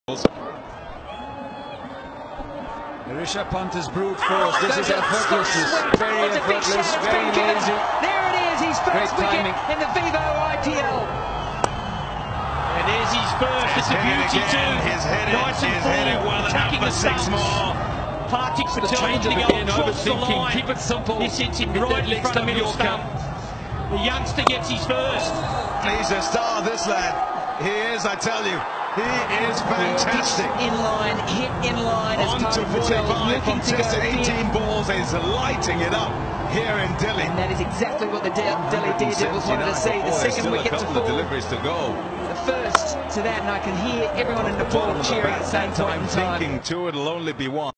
The Rishabh Pant is brute force. This is effortlessness. Very effortless, very lazy. There it is, his first wicket in the Vivo IPL. And there's his first. It's a beauty too. Nice and full, attacking the stumps. Partik Patel looking to go across the line. Keep it simple. This hits him right in front of the middle stump. The youngster gets his first. He's a star, this lad. He is, I tell you. He is fantastic. In line, hit in line. On to 45 from just 18 balls is lighting it up here in Delhi. And that is exactly what the Delhi Daredevils wanted to see. The second wicket to fall. Deliveries to go. The first to that, and I can hear everyone in Nepal cheering at the same point in time. Thinking two, it'll only be one.